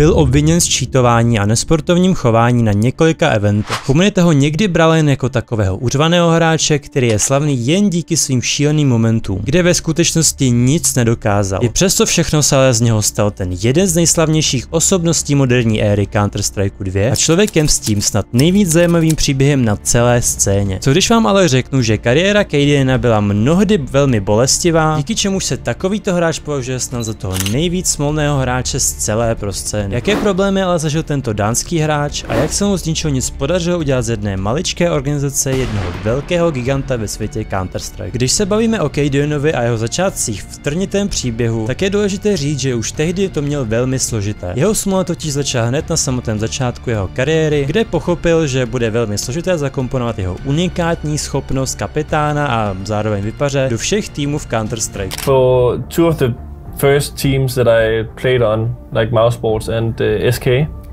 byl obviněn z cheatování a nesportovním chování na několika eventech. Komunita ho někdy brala jen jako takového uřvaného hráče, který je slavný jen díky svým šíleným momentům, kde ve skutečnosti nic nedokázal. I přesto všechno se ale z něho stal ten jeden z nejslavnějších osobností moderní éry Counter-Strike 2 a člověkem s tím snad nejvíc zajímavým příběhem na celé scéně. Co když vám ale řeknu, že kariéra Kadena byla mnohdy velmi bolestivá, díky čemuž se takovýto hráč považuje snad za toho nejvíc smolného hráče z celé pro scény. Jaké problémy ale zažil tento dánský hráč a jak se mu z ničeho nic podařilo udělat z jedné maličké organizace jednoho velkého giganta ve světě Counter-Strike. Když se bavíme o Kadenovi a jeho začátcích v trnitém příběhu, tak je důležité říct, že už tehdy to měl velmi složité. Jeho smůla totiž začala hned na samotném začátku jeho kariéry, kde pochopil, že bude velmi složité zakomponovat jeho unikátní schopnost kapitána a zároveň vypaře do všech týmů v Counter-Strike. For two of the first teams that I played on, like Mousesports and SK,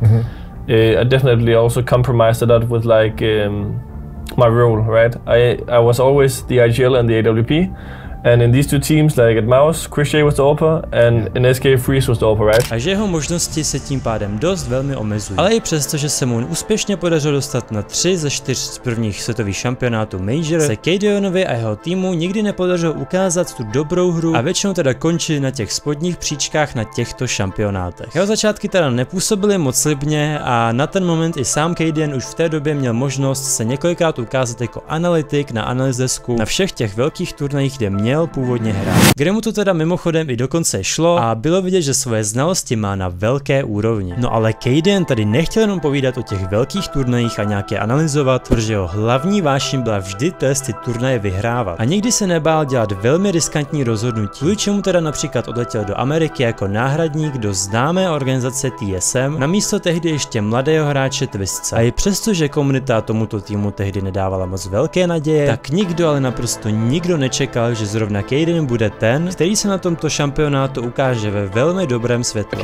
I definitely also compromised a lot with like my role, right? I was always the IGL and the AWP. And in these two teams, like at Mouse, Chris J was the AWPer, and in SK Freeze was the AWPer, right? A že jeho možnosti se tím pádem dost velmi omezují. Ale i přesto, že se mu úspěšně podařilo dostat na 3 ze 4 prvních světových šampionátů Major, se Kadenovi a jeho týmu nikdy nepodařilo ukázat tu dobrou hru a většinou teda končili na těch spodních příčkách na těchto šampionátech. Jeho začátky teda nepůsobily moc slibně a na ten moment i sám Kaden už v té době měl možnost se několikrát ukázat jako analytik na analyzesku na všech těch velkých turnajích, kde měl původně hrát. Kde mu to teda mimochodem i dokonce šlo a bylo vidět, že svoje znalosti má na velké úrovni. No ale Kaden tady nechtěl jenom povídat o těch velkých turnajích a nějaké analyzovat, protože jeho hlavní vášní byla vždy ty turnaje vyhrávat. A nikdy se nebál dělat velmi riskantní rozhodnutí, kvůli čemu teda například odletěl do Ameriky jako náhradník do známé organizace TSM, namísto tehdy ještě mladého hráče Twistce. A i přesto, že komunita tomuto týmu tehdy nedávala moc velké naděje, tak nikdo, ale naprosto nikdo nečekal, že zrovna Kaden bude ten, který se na tomto šampionátu ukáže ve velmi dobrém světle.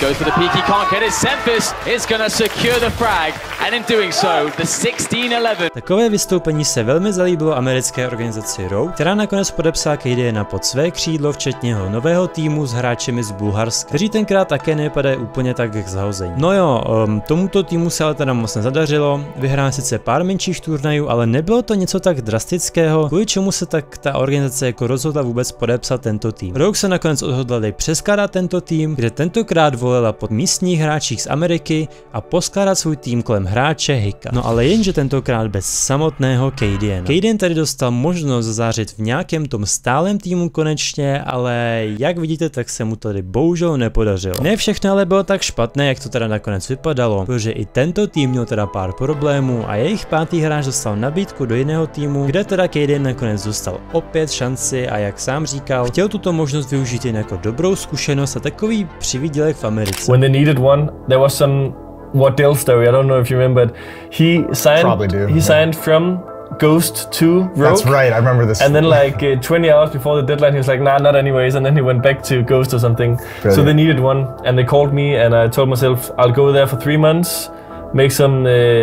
Takové vystoupení se velmi zalíbilo americké organizaci Rogue, která nakonec podepsala Kadena pod své křídlo, včetně jeho nového týmu s hráčemi z Bulharska, kteří tenkrát také nevypadají úplně tak jak zahození. No jo, tomuto týmu se ale teda moc nezadařilo, vyhrál sice pár menších turnajů, ale nebylo to něco tak drastického, kvůli čemu se tak ta organizace jako rozhodla vůbec podepsat tento tým. Rogue se nakonec odhodlali přeskládat tento tým, kde tentokrát volila pod místních hráčích z Ameriky a poskládat svůj tým kolem hráče Hika. No ale jenže tentokrát bez samotného Kadena. Kaden tady dostal možnost zazářit v nějakém tom stálem týmu konečně, ale jak vidíte, tak se mu tady bohužel nepodařilo. Ne všechno ale bylo tak špatné, jak to teda nakonec vypadalo, protože i tento tým měl teda pár problémů a jejich pátý hráč dostal nabídku do jiného týmu, kde teda Kaden nakonec dostal opět šanci a jak sám říkal, chtěl tuto možnost využít jen jako dobrou zkušenost a takový přivydělek v Americe. When they needed one, there was some Waddell story. I don't know if you remember, but he signed from Ghost to Rogue. That's right, I remember this. And then like 20 hours before the deadline, he was like, nah, not anyways. And then he went back to Ghost or something. Brilliant. So they needed one, and they called me, and I told myself, I'll go there for 3 months. Make some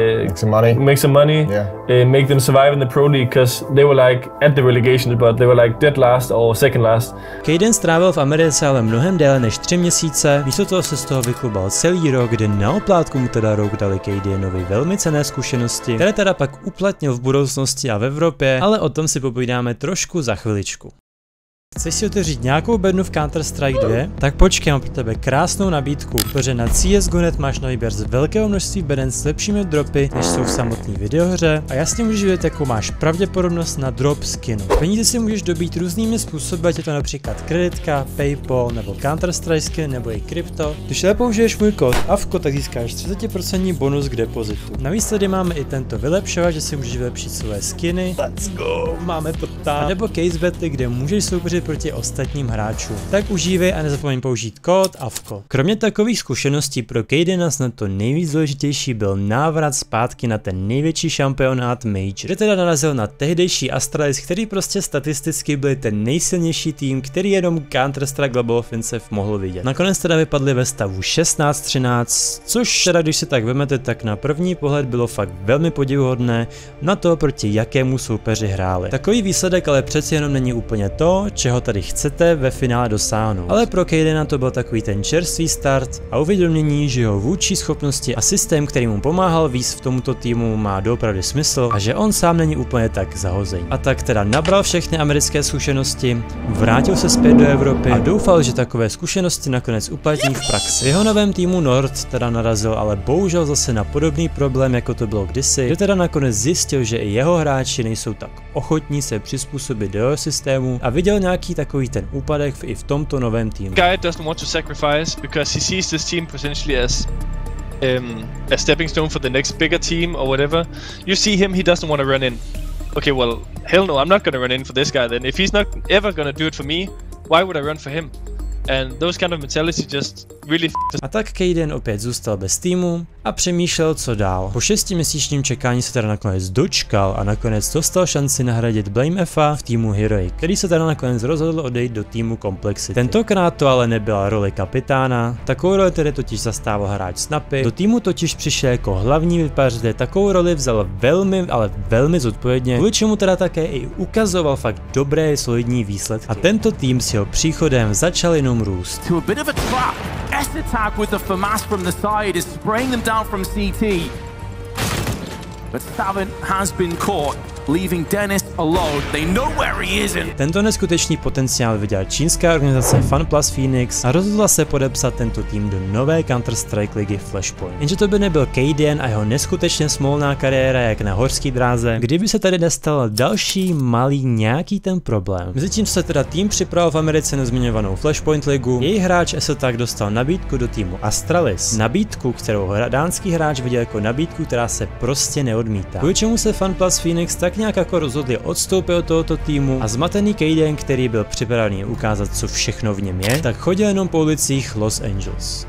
money, yeah. Make them survive in the pro league, because they were like at the relegation, but they were like dead last or second last. Kaden strávil v Americe ale mnohem déle než 3 měsíce, místo toho se z toho vyklubal celý rok, kde na oplátku mu teda Rogue dali Kadenovi velmi cenné zkušenosti, které teda pak uplatnil v budoucnosti a v Evropě, ale o tom si popovídáme trošku za chviličku. Chceš si otevřít nějakou bednu v Counter-Strike 2? Tak počkej, mám pro tebe krásnou nabídku, protože na CSGO.net máš na výběr z velkého množství beden s lepšími dropy, než jsou v samotné videohře a jasně můžeš vidět, jakou máš pravděpodobnost na drop skinu. Peníze si můžeš dobít různými způsoby, ať je to například kreditka, PayPal nebo Counter-Strike skin nebo i krypto. Když ale použiješ můj kód AVKO, tak získáš 30% bonus k depozitu. Navíc tady máme i tento vylepšovač, že si můžeš vylepšit své skiny. Let's go, máme to tam. Nebo case betty, kde můžeš soupeřit proti ostatním hráčům. Tak užívej a nezapomeň použít kód AVKO. Kromě takových zkušeností pro Kadena snad to nejvíc důležitější byl návrat zpátky na ten největší šampionát Major, kde teda narazil na tehdejší Astralis, který prostě statisticky byl ten nejsilnější tým, který jenom Counter-Strike Global Offensive mohl vidět. Nakonec teda vypadli ve stavu 16-13, což teda když se tak vemete, tak na první pohled bylo fakt velmi podivuhodné na to, proti jakému soupeři hráli. Takový výsledek ale přeci jenom není úplně to, čeho tady chcete ve finále dosáhnout. Ale pro Kadena to byl takový ten čerstvý start a uvědomění, že jeho vůdčí schopnosti a systém, který mu pomáhal víc v tomuto týmu, má doopravdy smysl a že on sám není úplně tak zahozený. A tak teda nabral všechny americké zkušenosti, vrátil se zpět do Evropy a doufal, že takové zkušenosti nakonec uplatní v praxi. V jeho novém týmu Nord teda narazil ale bohužel zase na podobný problém, jako to bylo kdysi, že teda nakonec zjistil, že i jeho hráči nejsou tak ochotní se přizpůsobit do jeho systému a viděl nějaký takový ten úpadek i v tomto novém týmu. Guy doesn't want to sacrifice because he sees this team potentially as a stepping stone for the next bigger team or whatever. You see him, he doesn't want to run in. Okay, well, hell no, I'm not gonna run in for this guy then. If he's not ever gonna do it for me, why would I run for him? And those kind of mentality just really A tak Kaden opět zůstal bez týmu a přemýšlel, co dál. Po 6měsíčním čekání se teda nakonec dočkal a nakonec dostal šanci nahradit Blame Fa v týmu Heroic, který se teda nakonec rozhodl odejít do týmu Complexity. Tentokrát to ale nebyla role kapitána, takovou roli tedy totiž zastával hráč Snappy, do týmu totiž přišel jako hlavní vypař, kde takovou roli vzal velmi zodpovědně, kvůli čemu teda také i ukazoval fakt dobré solidní výsledky. A tento tým s jeho příchodem začal jenom růst. S-Attack with the FAMAS from the side is spraying them down from CT. But Savin has been caught, leaving Dennis alone. They know where he is. Tento neskutečný potenciál viděla čínská organizace FunPlus Phoenix a rozhodla se podepsat tento tým do nové Counter-Strike ligy Flashpoint. Jenže to by nebyl Kaden a jeho neskutečně smolná kariéra jak na horské dráze, kdyby se tady nestal další malý nějaký ten problém. Mezitím se teda tým připravil v Americe na zmiňovanou Flashpoint ligu, její hráč S-Attack dostal nabídku do týmu Astralis. Nabídku, kterou dánský hráč viděl jako nabídku, která se prostě neodmítá. Kvůli čemu se FunPlus Phoenix tak nějak jako rozhodli odstoupit od tohoto týmu a zmatený Kaden, který byl připravený ukázat, co všechno v něm je, tak chodil jenom po ulicích Los Angeles.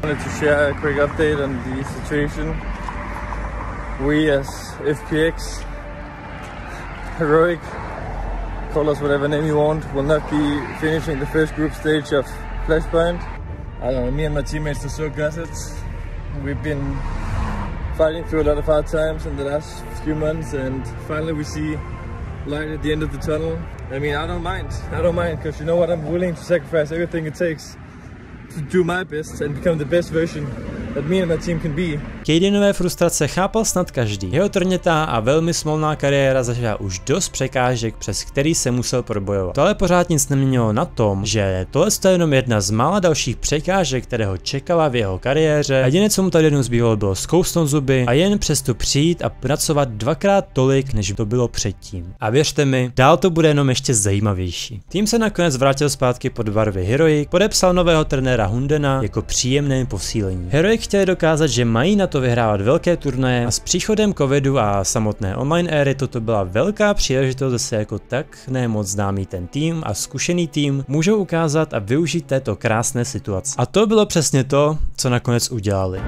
We as FPX, Heroic, call us whatever name you want, will not be finishing the first group stage of Flashpoint. I don't know, me and my teammates are so gutted. We've been fighting through a lot of hard times in the last few months, and finally we see light at the end of the tunnel. I mean, I don't mind, because you know what, I'm willing to sacrifice everything it takes to do my best and become the best version that me and my team can be. Kadenové frustrace chápal snad každý. Jeho trnětá a velmi smolná kariéra zažila už dost překážek, přes který se musel probojovat. To ale pořád nic neměnilo na tom, že tohle je jenom jedna z mála dalších překážek, které ho čekala v jeho kariéře. A jediné, co mu tady jednou zbývalo, bylo zkousnout zuby a jen přesto přijít a pracovat dvakrát tolik, než to bylo předtím. A věřte mi, dál to bude jenom ještě zajímavější. Tým se nakonec vrátil zpátky pod barvy Heroic, podepsal nového trenéra Hundena jako příjemné posílení. Heroic chtěli dokázat, že mají na to vyhrávat velké turnaje a s příchodem covidu a samotné online éry toto byla velká příležitost, že se jako tak nemoc známý ten tým a zkušený tým můžou ukázat a využít této krásné situace. A to bylo přesně to, co nakonec udělali.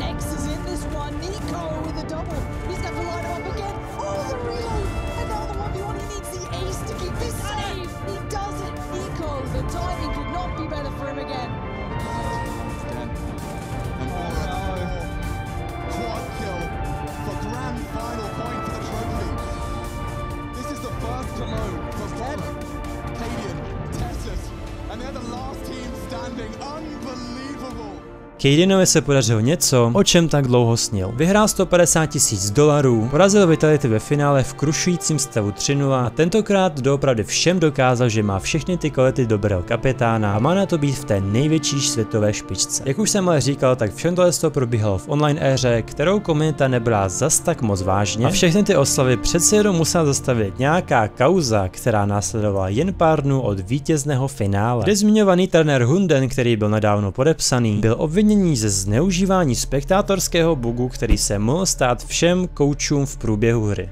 Kadenovi se podařilo něco, o čem tak dlouho snil. Vyhrál $150 000, porazil Vitality ve finále v krušujícím stavu 3-0 a tentokrát doopravdy všem dokázal, že má všechny ty kvality dobrého kapitána a má na to být v té největší světové špičce. Jak už jsem ale říkal, tak všechno tohle probíhalo v online éře, kterou komunita nebrala zas tak moc vážně a všechny ty oslavy přece jenom musela zastavit nějaká kauza, která následovala jen pár dnů od vítězného finále, kde zmiňovaný trenér Hunden, který byl nedávno podepsaný, byl obviněn ze zneužívání spektátorského bugu, který se mohl stát všem koučům v průběhu hry.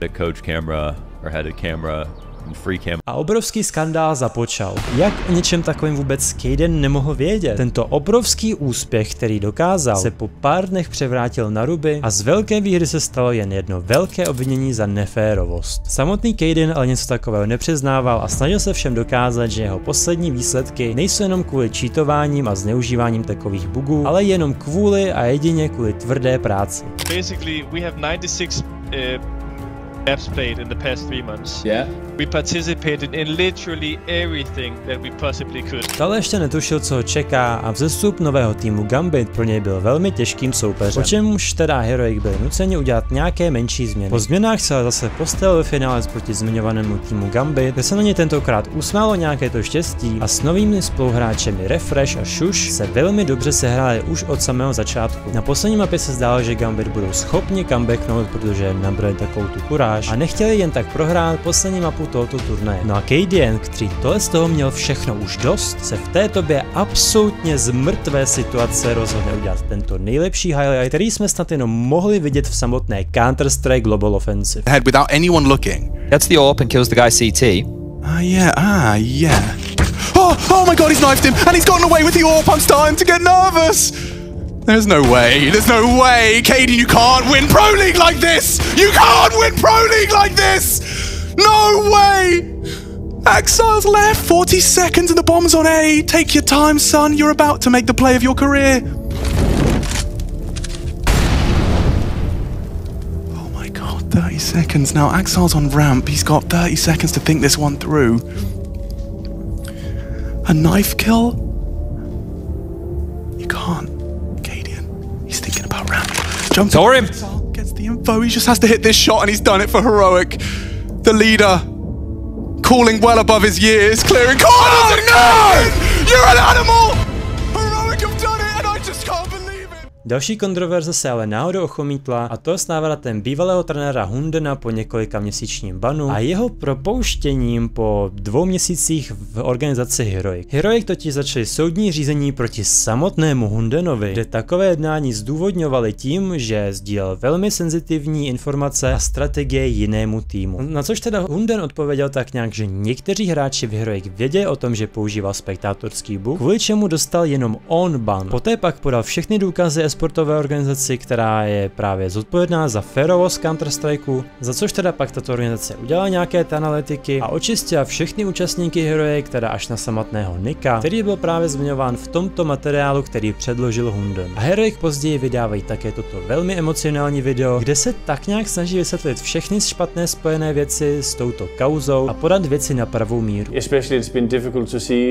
A obrovský skandál započal. Jak o něčem takovým vůbec Kaden nemohl vědět? Tento obrovský úspěch, který dokázal, se po pár dnech převrátil na ruby a z velké výhry se stalo jen jedno velké obvinění za neférovost. Samotný Kaden ale něco takového nepřiznával a snažil se všem dokázat, že jeho poslední výsledky nejsou jenom kvůli cheatováním a zneužíváním takových bugů, ale jenom kvůli a jedině kvůli tvrdé práci. Basically, we have 96 maps played in the past 3 months. Yeah. We participated in literally everything that we possibly could. Ale ještě netušil, co ho čeká a vzestup nového týmu Gambit pro něj byl velmi těžkým soupeřem. Po čem už teda Heroic byli nuceni udělat nějaké menší změny. Po změnách se zase postavil ve finále proti zmiňovanému týmu Gambit, kde se na ně tentokrát usmálo nějaké to štěstí a s novými spoluhráčemi Refresh a Shush se velmi dobře sehráli už od samého začátku. Na poslední mapě se zdálo, že Gambit budou schopni comebacknout, protože nabrali takovou tu kuráž a nechtěli jen tak prohrát poslední mapu tohoto turnaje. No a KDN, který tohle z toho měl všechno už dost, se v té době absolutně z mrtvé situace rozhodne udělat tento nejlepší highlight, který jsme snad jenom mohli vidět v samotné Counter-Strike Global Offensive. Head without anyone looking. Gets the AWP and kills the guy CT. Yeah. Oh my god, he's knifed him and he's gotten away with the AWP. I'm starting to get nervous. There's no way. Kaden, you can't win Pro League like this. You can't win Pro League like this. No way. Axile's left, 40 seconds and the bomb's on A. Take your time, son. You're about to make the play of your career. Oh my god, 30 seconds. Now Axile's on ramp. He's got 30 seconds to think this one through. A knife kill? You can't. Cadian, he's thinking about ramp. Jumps Saw him. Gets the info. He just has to hit this shot and he's done it for Heroic. The leader. Calling well above his years, clearing corners and no! You're an animal! Heroic have done it and I just can't believe it! Další kontroverze se ale náhodou ochomítla a to s návratem bývalého trenéra Hundena po několika měsíčním banu a jeho propouštěním po 2 měsících v organizaci Heroic. Heroic totiž začali soudní řízení proti samotnému Hundenovi, kde takové jednání zdůvodňovali tím, že sdílel velmi senzitivní informace a strategie jinému týmu. Na což teda Hunden odpověděl tak nějak, že někteří hráči v Heroic věděli o tom, že používal spektátorský bug, kvůli čemu dostal jenom on ban. Poté pak podal všechny důkazy sportové organizaci, která je právě zodpovědná za férovost Counter-Strikeu, za což teda pak tato organizace udělala nějaké ty analytiky a očistila všechny účastníky Heroic, teda až na samotného Nika, který byl právě zmiňován v tomto materiálu, který předložil Hunden. A Heroic později vydávají také toto velmi emocionální video, kde se tak nějak snaží vysvětlit všechny špatné spojené věci s touto kauzou a podat věci na pravou míru. Especially it's been difficult to see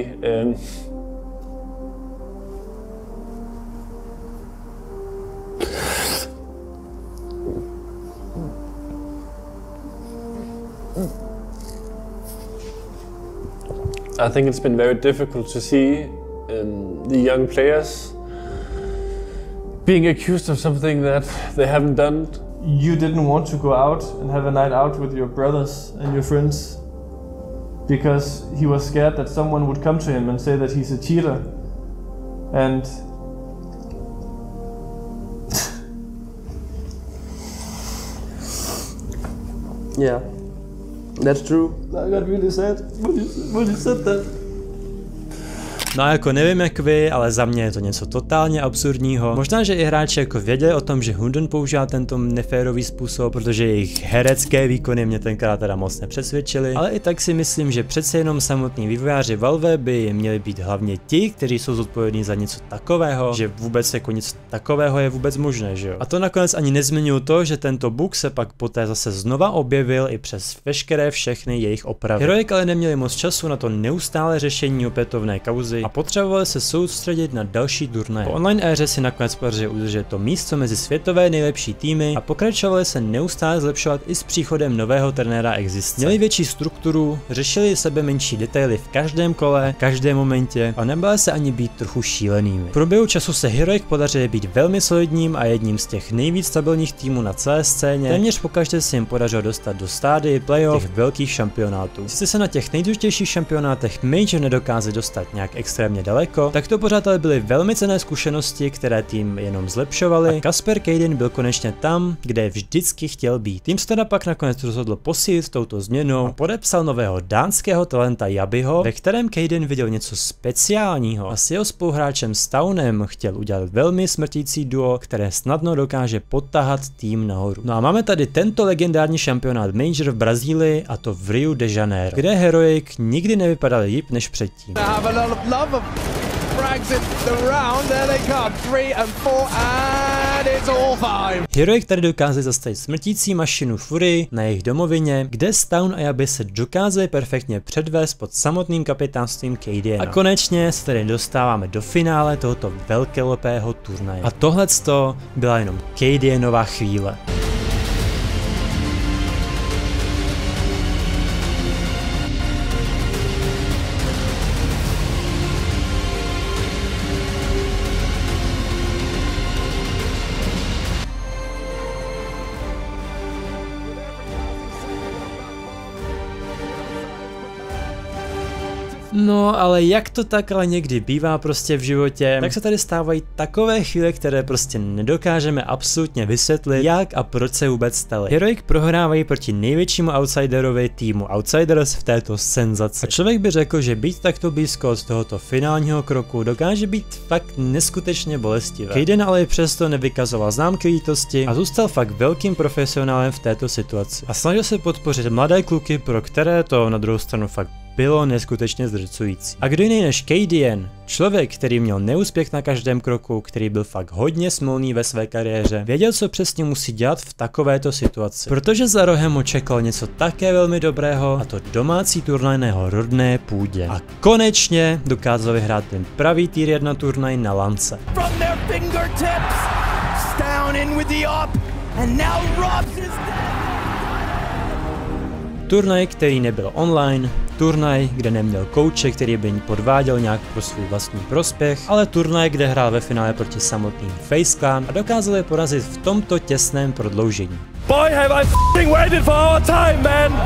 I think it's been very difficult to see the young players being accused of something that they haven't done. You didn't want to go out and have a night out with your brothers and your friends because he was scared that someone would come to him and say that he's a cheater. And yeah. That's true. I got really sad when you said that. No a jako nevím jak vy, ale za mě je to něco totálně absurdního. Možná, že i hráči jako věděli o tom, že Hunden používá tento neférový způsob, protože jejich herecké výkony mě tenkrát teda moc nepřesvědčily, ale i tak si myslím, že přece jenom samotní vývojáři Valve by měli být hlavně ti, kteří jsou zodpovědní za něco takového, že vůbec jako něco takového je vůbec možné, že jo. A to nakonec ani nezmiňuji to, že tento bug se pak poté zase znova objevil i přes veškeré všechny jejich opravy. Heroic ale neměli moc času na to neustále řešení opětovné kauzy a potřebovali se soustředit na další turnaje. Po online éře si nakonec podařilo udržet to místo mezi světové nejlepší týmy a pokračovali se neustále zlepšovat i s příchodem nového trenéra Existence. Měli větší strukturu, řešili sebe menší detaily v každém kole, každém momentě a nebáli se ani být trochu šílenými. V průběhu času se Heroic podařilo být velmi solidním a jedním z těch nejvíc stabilních týmů na celé scéně. Téměř pokaždé se jim podařilo dostat do stády playoff těch velkých šampionátů. Sice se na těch nejdůležitějších šampionátech Major nedokázali dostat nějak extrémně daleko, tak to pořád ale byly velmi cenné zkušenosti, které tým jenom zlepšovaly a Kasper Kaden byl konečně tam, kde vždycky chtěl být. Tým se teda pak nakonec rozhodl posílit touto změnou a podepsal nového dánského talenta Jabiho, ve kterém Kaden viděl něco speciálního a s jeho spoluhráčem Staunem chtěl udělat velmi smrtící duo, které snadno dokáže podtahat tým nahoru. No a máme tady tento legendární šampionát Major v Brazílii a to v Rio de Janeiro, kde Heroic nikdy nevypadal líp než předtím. frags in the round. There they come. 3 and 4 and it's all 5. Heroic tady dokázali zastavit smrtící mašinu Fury na jejich domovině, kde Stone a Yabi se dokázali perfektně předvést pod samotným kapitánstvím KDN. A konečně se tady dostáváme do finále tohoto velkolepého turnaje. A tohleto byla jenom KDNová chvíle. No, ale jak to tak ale někdy bývá prostě v životě, tak se tady stávají takové chvíle, které prostě nedokážeme absolutně vysvětlit, jak a proč se vůbec staly. Heroic prohrávají proti největšímu outsiderovi týmu Outsiders v této senzaci. A člověk by řekl, že být takto blízko z tohoto finálního kroku dokáže být fakt neskutečně bolestivé. KDN ale přesto nevykazoval známky lítosti a zůstal fakt velkým profesionálem v této situaci. A snažil se podpořit mladé kluky, pro které to na druhou stranu fakt bylo neskutečně zdrcující. A kdo jiný než KDN, člověk, který měl neúspěch na každém kroku, který byl fakt hodně smolný ve své kariéře, věděl, co přesně musí dělat v takovéto situaci. Protože za rohem ho čekalo něco také velmi dobrého, a to domácí turnaj na jeho rodné půdě. A konečně dokázal vyhrát ten pravý tier 1 turnaj na lance. Turnaj, který nebyl online, turnaj, kde neměl kouče, který by podváděl nějak pro svůj vlastní prospěch, ale turnaj, kde hrál ve finále proti samotným FaZe Clan a dokázal je porazit v tomto těsném prodloužení. Boy, have I f***ing waited for our time, man!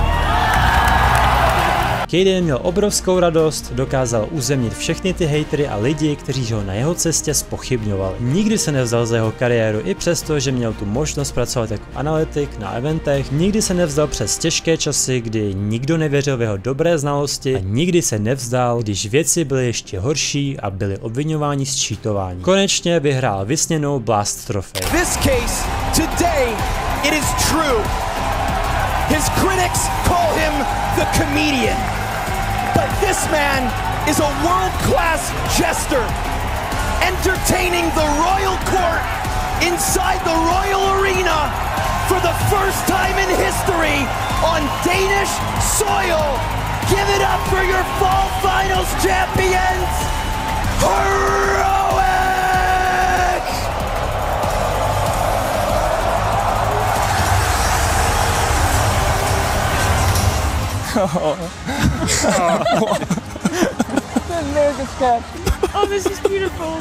KDN měl obrovskou radost, dokázal uzemnit všechny ty hejtery a lidi, kteří ho na jeho cestě zpochybňovali. Nikdy se nevzdal za jeho kariéru i přesto, že měl tu možnost pracovat jako analytik na eventech, nikdy se nevzdal přes těžké časy, kdy nikdo nevěřil v jeho dobré znalosti a nikdy se nevzdal, když věci byly ještě horší a byli obviňováni z cheatování. Konečně vyhrál vysněnou Blast trofej. This case today it is true. His critics call him the comedian. But this man is a world-class jester, entertaining the royal court inside the royal arena for the first time in history on Danish soil. Give it up for your fall finals champions, Heroic! America's cup. Oh, this is beautiful.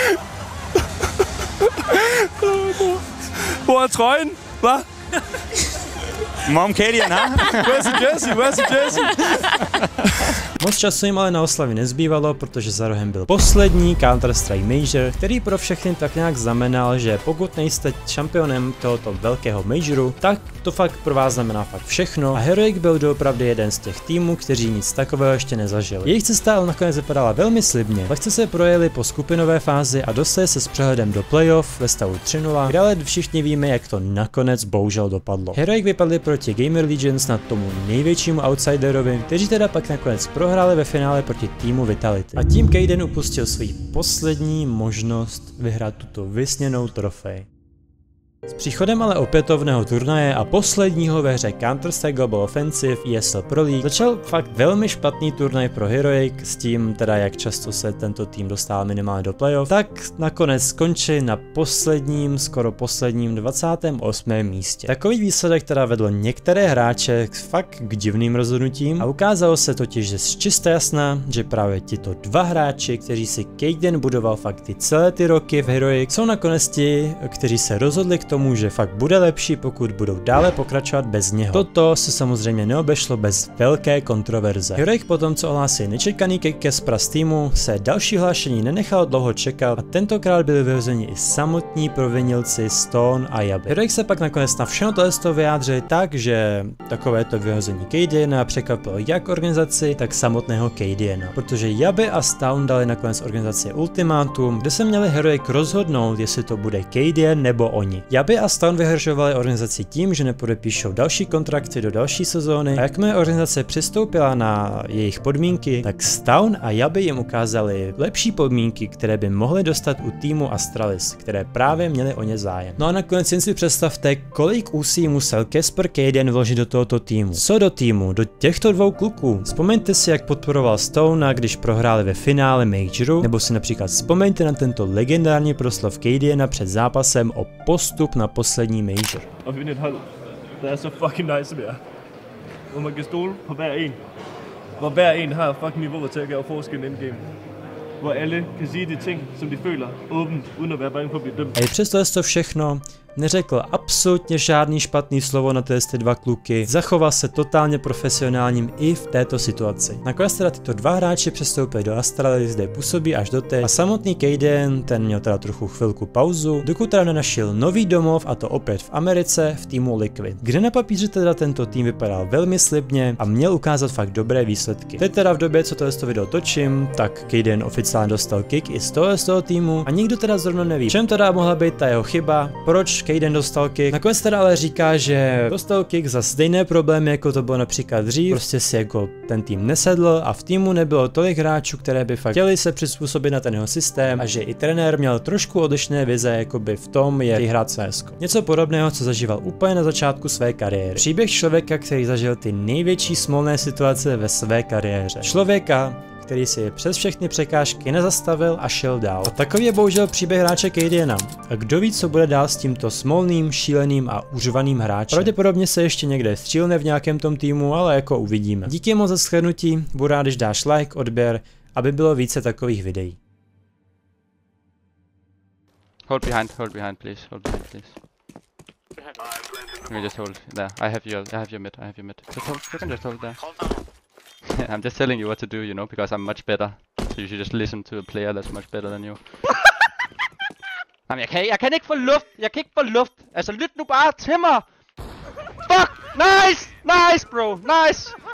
Hvor er trøjen? Hvad? Mom KDN, ha? Where's the jersey? Where's the jersey? Moc času jim ale na oslavy nezbývalo, protože za rohem byl poslední Counter-Strike Major, který pro všechny tak nějak znamenal, že pokud nejste šampionem tohoto velkého majoru, tak to fakt pro vás znamená fakt všechno a Heroic byl doopravdy jeden z těch týmů, kteří nic takového ještě nezažili. Jejich cesta ale nakonec vypadala velmi slibně. Lehce se projeli po skupinové fázi a dostali se s přehledem do playoff ve stavu 3-0, kde ale všichni víme, jak to nakonec bohužel dopadlo. Heroic vypadli proti Gamer Legions na tomu největšímu outsiderovi, kteří teda pak nakonec prohráli ve finále proti týmu Vitality. A tím KDN upustil svou poslední možnost vyhrát tuto vysněnou trofej. S příchodem ale opětovného turnaje a posledního ve hře Counter-Strike Global Offensive ESL Pro League začal fakt velmi špatný turnaj pro Heroic s tím teda, jak často se tento tým dostal minimálně do playoff, tak nakonec skončili na posledním, skoro posledním 28. místě. Takový výsledek teda vedl některé hráče fakt k divným rozhodnutím a ukázalo se totiž z čista jasna, že právě tito dva hráči, kteří si KDN budoval fakt ty celé ty roky v Heroic, jsou nakonec ti, kteří se rozhodli k tomu, že fakt bude lepší, pokud budou dále pokračovat bez něho. Toto se samozřejmě neobešlo bez velké kontroverze. Heroic potom, co ohlásili nečekaný kick-cast z týmu, se další hlášení nenechalo dlouho čekat a tentokrát byli vyhozeni i samotní provinilci Stone a Yabi. Heroic se pak nakonec na všechno tohle vyjádřili tak, že takovéto vyhození KDN překvapilo jak organizaci, tak samotného KDN, protože Yabi a Stone dali nakonec organizaci ultimátum, kde se měli Heroic rozhodnout, jestli to bude KDN nebo oni. Yabi Yabi a Stone vyhrožovali organizaci tím, že nepodepíšou další kontrakty do další sezóny a jakmile organizace přistoupila na jejich podmínky, tak Stone a Yabi jim ukázali lepší podmínky, které by mohli dostat u týmu Astralis, které právě měli o ně zájem. No a nakonec jen si představte, kolik úsilí musel Casper Caden vložit do tohoto týmu. Co do týmu? Do těchto dvou kluků. Vzpomeňte si, jak podporoval Stone, když prohráli ve finále Majoru, nebo si například vzpomeňte na tento legendární proslov Cadiana před zápasem o postup na poslední Major. Og vinde et hold, der er så fucking nice som jeg. Hvor man kan stole på hver en. Hvor hver en har fucking niveauet til at gøre forskellen endgame. Hvor alle kan sige de ting, som de føler, åbent, uden at være bange for at blive dømt. A i přesto to všechno neřekl absolutně žádný špatný slovo na ty dva kluky, zachoval se totálně profesionálním i v této situaci. Nakonec teda tyto dva hráči přestoupili do Astralis, kde působí až doteď a samotný Caden, ten měl teda trochu chvilku pauzu, dokud teda nenašel nový domov, a to opět v Americe v týmu Liquid, kde na papíře teda tento tým vypadal velmi slibně a měl ukázat fakt dobré výsledky. Teď teda v době, co tohle video točím, tak Caden oficiálně dostal kick i z toho týmu a nikdo teda zrovna neví, čem teda mohla být ta jeho chyba, proč Caden dostal kick. Nakonec teda ale říká, že dostal kick za stejné problémy, jako to bylo například dřív, prostě si jako ten tým nesedl a v týmu nebylo tolik hráčů, které by fakt chtěli se přizpůsobit na ten jeho systém a že i trenér měl trošku odlišné vize, jakoby v tom je vyhrát CS:ko. Něco podobného, co zažíval úplně na začátku své kariéry. Příběh člověka, který zažil ty největší smolné situace ve své kariéře. Člověka, který si přes všechny překážky nezastavil a šel dál. A takový je bohužel příběh hráče Cadiana. A kdo ví, co bude dál s tímto smolným, šíleným a užvaným hráčem. Pravděpodobně se ještě někde střílne v nějakém tom týmu, ale jako uvidíme. Díky moc za shlédnutí, budu rád, když dáš like, odběr, aby bylo více takových videí. Hold behind, please. Hold behind, please. You just hold there. I have your mid. Just hold. You can just hold there. I'm just telling you what to do, you know, because I'm much better. So you should just listen to a player that's much better than you. Jamen, jeg kan ikke få luft. Altså, lyt nu bare til mig. Fuck! Nice, bro. Nice.